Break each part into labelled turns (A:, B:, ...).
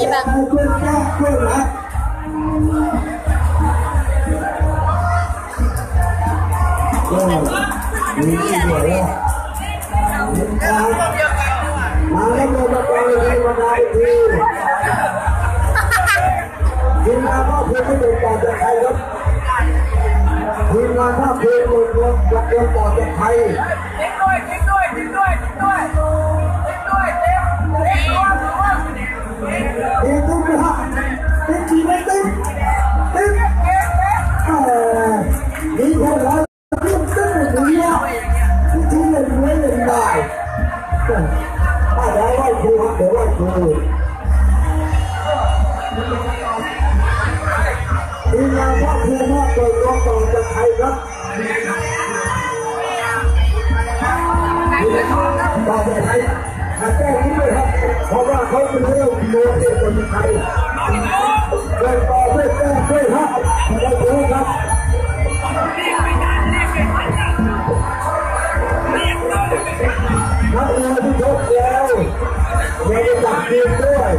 A: gì mà
B: ทีมงานภาพเพลงที่เป็นต่อจากไทยครับทีมงานภาพเพลงหมดวงจากเดิมต่อจากไทยทิ้งด้วยทิ้งด้วยทิ้งด้วยทิ้งด้วยทิ้งด้วยทิ้งนะฮะทิ้งทีไม่ทิ้งทิ้งนี่พวกเราทิ้งทิ้งอย่างนี้ทิ้งเลยไม่เลยได้ถ้าได้ไหวครูเดี๋ยวไหวครูทีมงานภาพเพลงเปิดตัวต่อจากไทยครับต่อจากไทยแก้นี้เลยครับเพราะว่าเขาเป็นเรื่องโมเดลคนไทยเดินต่อเพื่อแก้เพื่อครับได้เยอะครับนักเรียนที่ชกแล้วยังได้จับเกมด้วย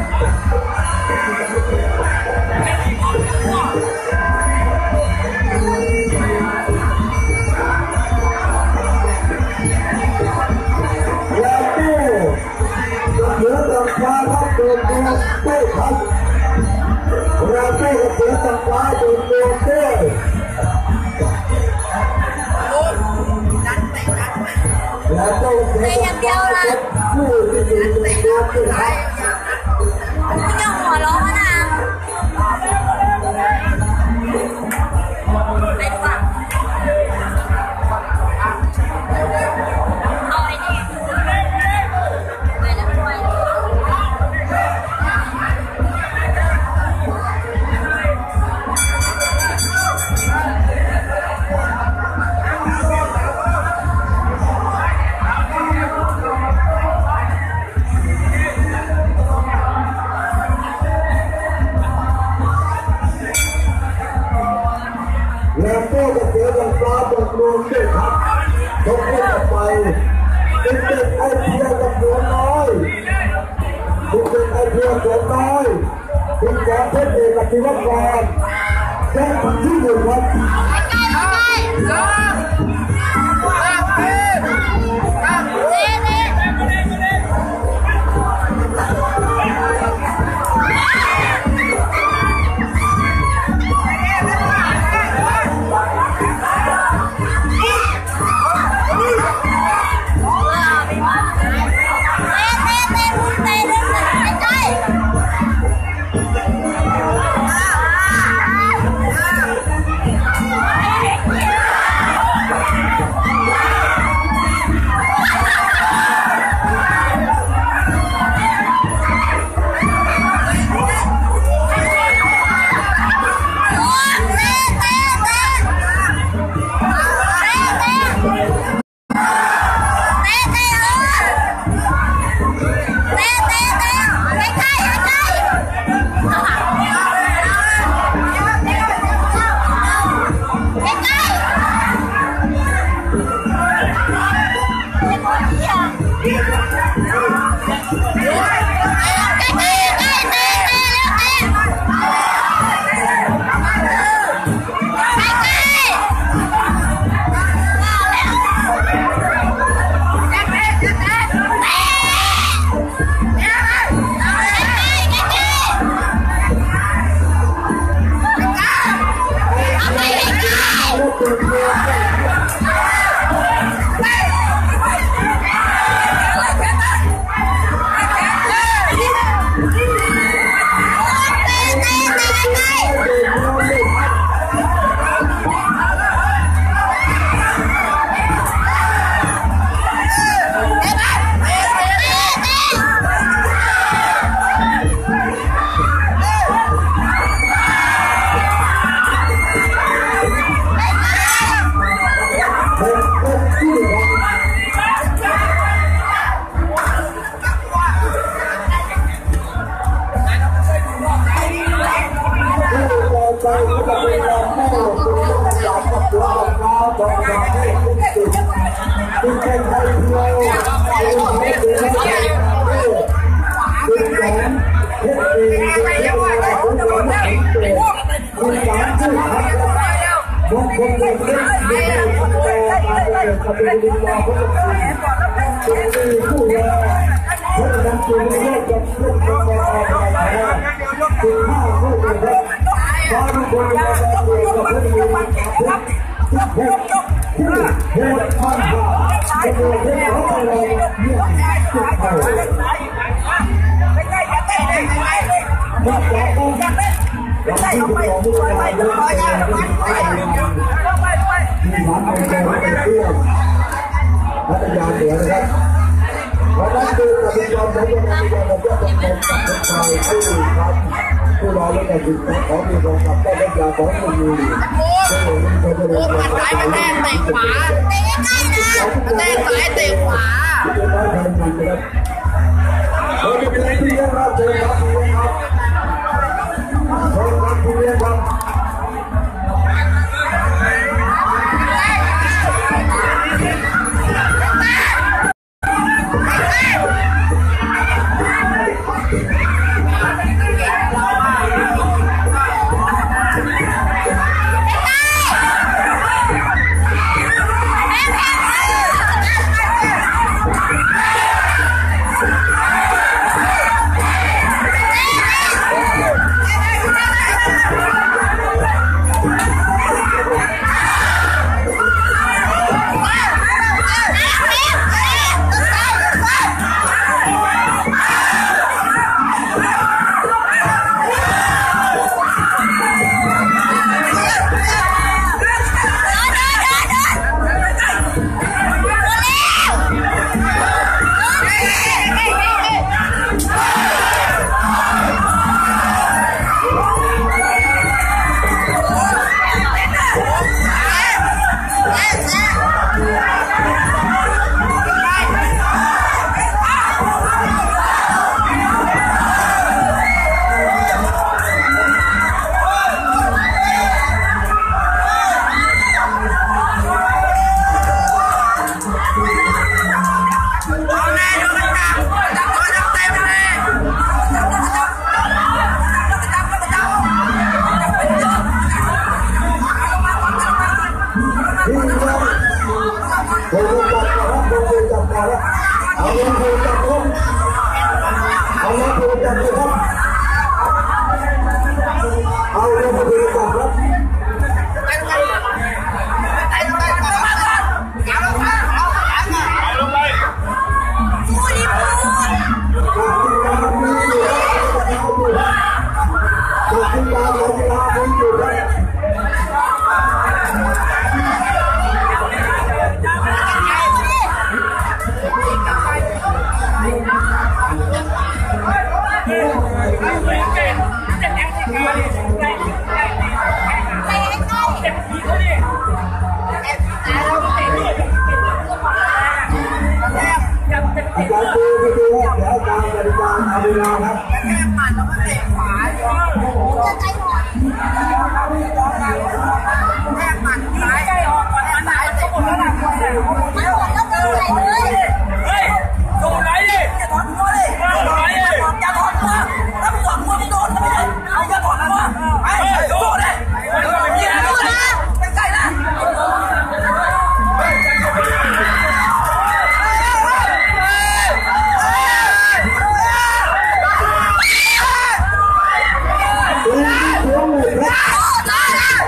B: เหลือต่างฟ้าครับโดนตัวเต้ครับเราเต้กับเหลือต่างฟ้าโดนตัวเต้แล้วเต้เหลือต่างฟ้าครับผู้ที่อยู่ในตัวเต้ครับ
A: คุณยังหัวเราะนะไปดีกว่าเอาไอ้นี่ไปแล้วด้วย
B: แล้วก็จะเสียต่างฟ้าโดนตัวเต้ครับชกเข้าไปเป็นเด็กไอเพียกับหัวน้อยเป็นเด็กไอเพียหัวน้อยเป็นแกเพชรเอกกับศิวกรแก้ทำที่หนึ่งครับเพื่อเองเป็นเรื่องราวของความไม่เห็นตัวคุณสามผู้ทำบางคนเล่นเล่นเล่นทำต่อการเล่นกับเป็นดินรอเขาจะเป็นผู้แลเพราะฉะนั้นจึงไม่ได้จะเล่นกับกองทัพไทยจึงห้าผู้เล่นเพราะทุกคนจะเป็นตัวกับผู้มีความทุกข์ผู้โหดข้ามผ่านจะเป็นเรื่องของเราเนี่ยจุดเท่านักร้องวันที่12มิถุนายนที่ร้านเป็นแกงเป็นเพื่อนพัทยาเหนือนะครับวันนั้นคือกับเป็นยอมและยังมีการบอกว่าต้องเป็นกับเป็นชายผู้รอและการศึกษาของมีความกับได้ยาของมือซึ่งเป็นคนที่เป็นคนที่เป็นคนที่เป็นคนที่เป็นคนที่เป็นคนที่รับเชิญครับขอรับผู้เรียนครับ
A: Hãy subscribe cho kênh Ghiền Mì Gõ để không bỏ lỡ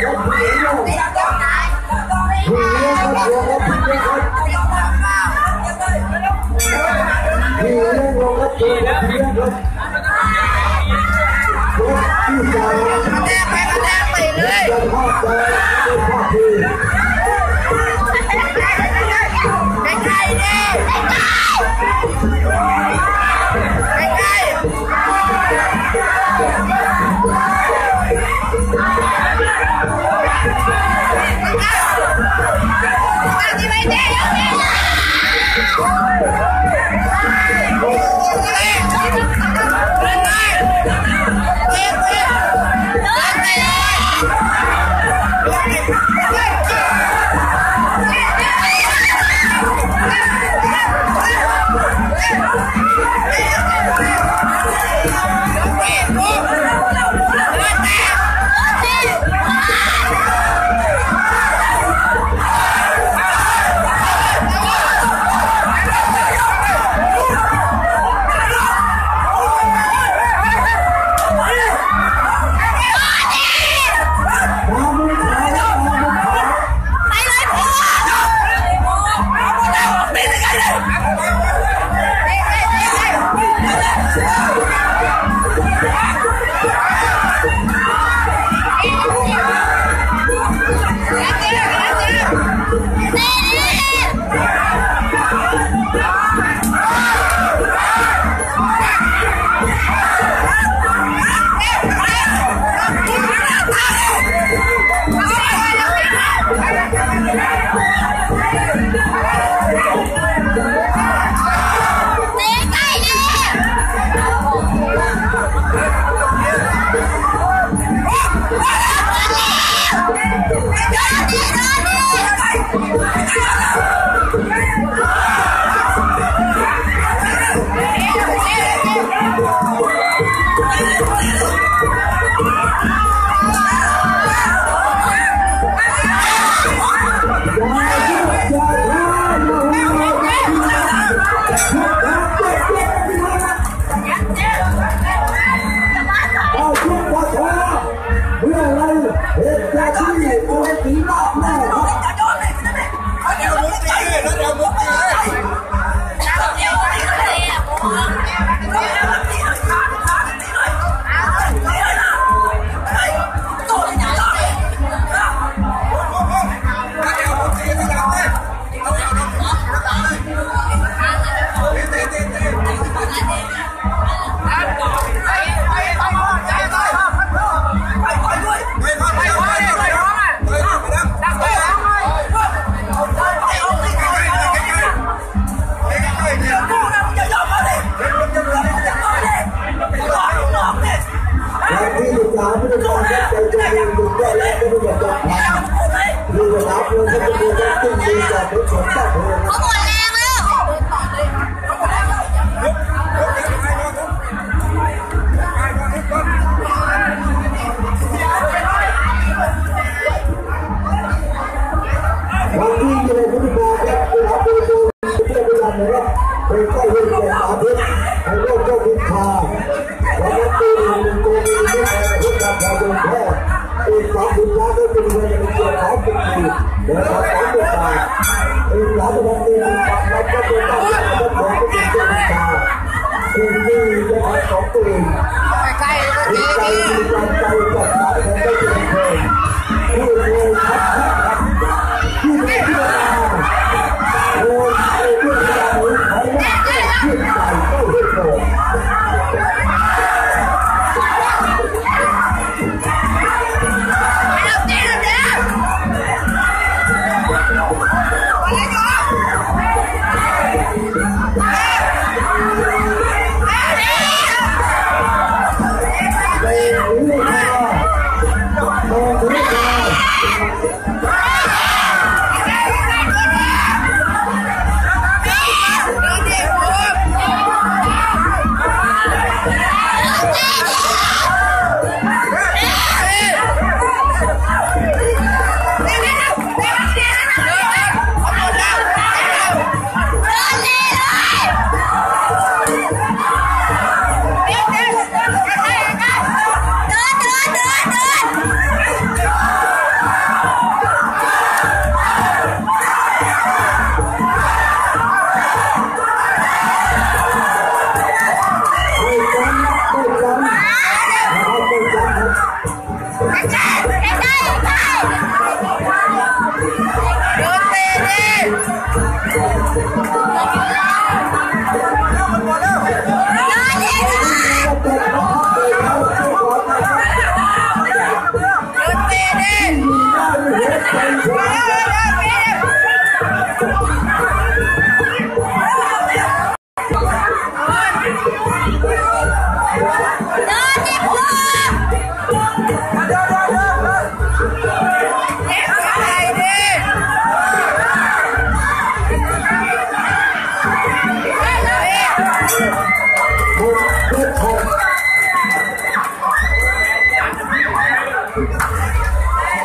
B: Hãy subscribe cho kênh Ghiền Mì Gõ để không bỏ lỡ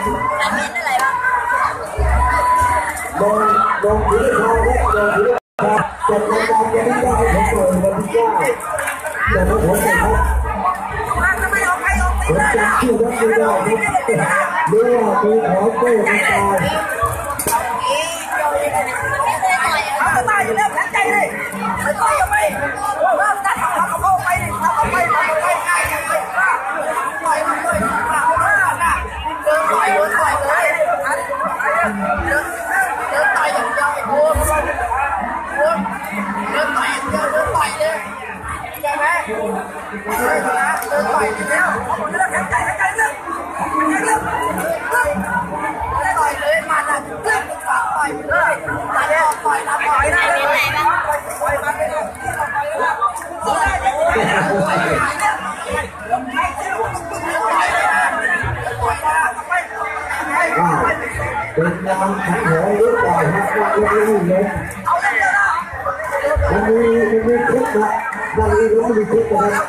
A: อันนี้อะไรบ้าง
B: ลงถือทองและลงถือทองจัดรายการยังไม่ได้ผมเปิดวันที่9แต่ผมนะครับผมจำชื่อวัดไม่ได้หรือว่าคือของเต้ไม่ตาย
C: ตายอยู่แล้วแข็งใจเลยไม่ต่อยยังไม่เราจะทำเข้าไปทำไปง่ายเลยต่อยเลยน่ะเดินต่อยเลยเดินต่อยอย่างเดียวโอ้โหเดินต่อยอย่างเดียวเดินต่อยเลยใช่ไหมเดินต่อยแล้วเดินแข็งใจเรื่องต่อยเลยมันอ่ะเรื่องฝากต่อยเลยต่อยได้ต่อยมาเลย
B: เป็นงานขันหัวหรือเปล่าครับยังไม่รู้เลยมันมีคลิปนะบางทีก็ไม่มีคลิปนะครับ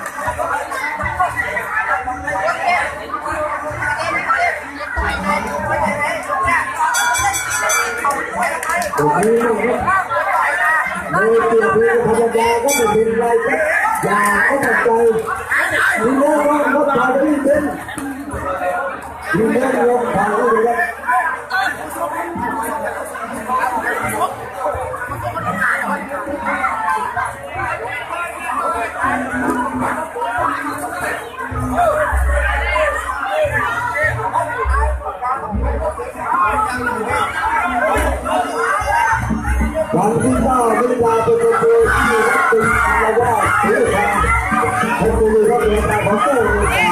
B: ตรงนี้นะครับโดยเกี่ยวกับธรรมดาก็ไม่เป็นไรครับอย่าเข้าใจมีเรื่องว่ารถผ่านที่เป็นมีเรื่องรถผ่านที่เป็นวันที่9 เวลาเป็นตัวที่เป็นเราว่าถือว่าให้คุณรู้ว่าเป็นการของเจ้าหน้าที่